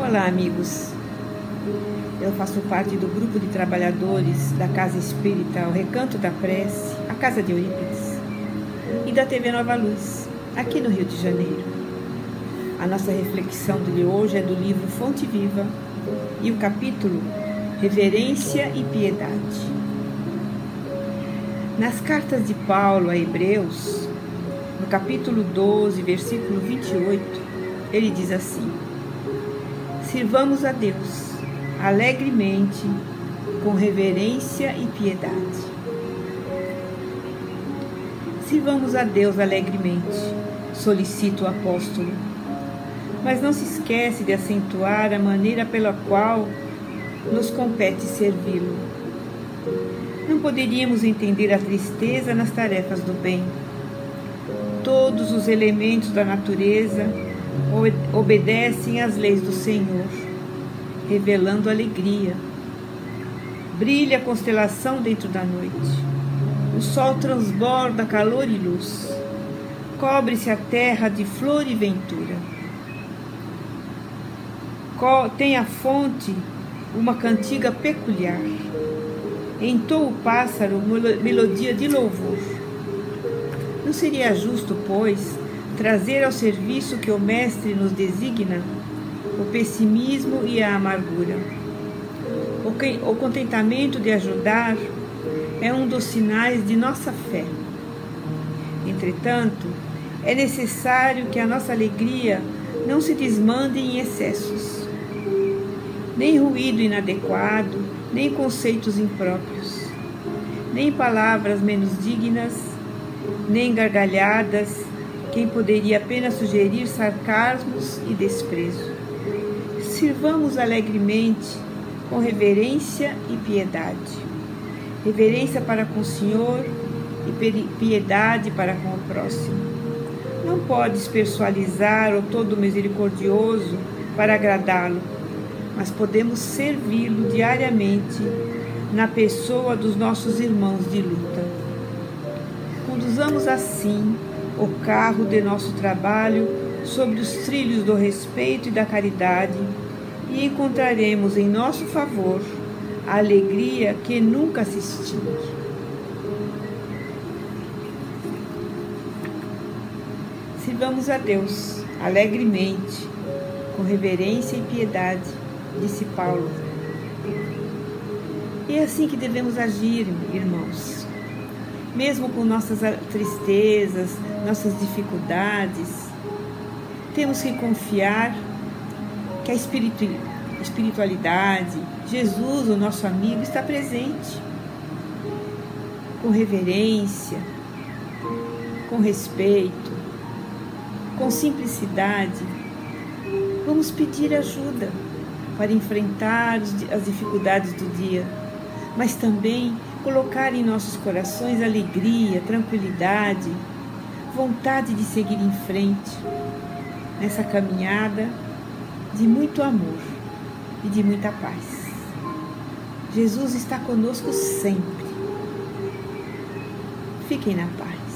Olá, amigos. Eu faço parte do grupo de trabalhadores da Casa Espírita O Recanto da Prece, a Casa de Eurípides, e da TV Nova Luz, aqui no Rio de Janeiro. A nossa reflexão de hoje é do livro Fonte Viva e o capítulo Reverência e Piedade. Nas cartas de Paulo a Hebreus, no capítulo 12, versículo 28, ele diz assim: sirvamos a Deus alegremente, com reverência e piedade. Sirvamos a Deus alegremente, solicita o apóstolo, mas não se esquece de acentuar a maneira pela qual nos compete servi-lo. Não poderíamos entender a tristeza nas tarefas do bem. Todos os elementos da natureza obedecem às leis do Senhor, revelando alegria. Brilha a constelação dentro da noite. O sol transborda calor e luz. Cobre-se a terra de flor e ventura. Tem a fonte uma cantiga peculiar. Entoa o pássaro melodia de louvor. Não seria justo, pois, trazer ao serviço que o Mestre nos designa o pessimismo e a amargura? O contentamento de ajudar é um dos sinais de nossa fé. Entretanto, é necessário que a nossa alegria não se desmande em excessos, nem ruído inadequado, nem conceitos impróprios, nem palavras menos dignas, nem gargalhadas, quem poderia apenas sugerir sarcasmos e desprezo. Sirvamos alegremente, com reverência e piedade. Reverência para com o Senhor e piedade para com o próximo. Não podes persualizar o todo misericordioso para agradá-lo, mas podemos servi-lo diariamente na pessoa dos nossos irmãos de luta. Conduzamos assim o carro de nosso trabalho sobre os trilhos do respeito e da caridade e encontraremos em nosso favor a alegria que nunca se extingue. Sirvamos a Deus alegremente, com reverência e piedade, disse Paulo. E é assim que devemos agir, irmãos. Mesmo com nossas tristezas, nossas dificuldades, temos que confiar que a espiritualidade, Jesus, o nosso amigo, está presente. Com reverência, com respeito, com simplicidade, vamos pedir ajuda para enfrentar as dificuldades do dia, mas também colocar em nossos corações alegria, tranquilidade, vontade de seguir em frente nessa caminhada de muito amor e de muita paz. Jesus está conosco sempre. Fiquem na paz.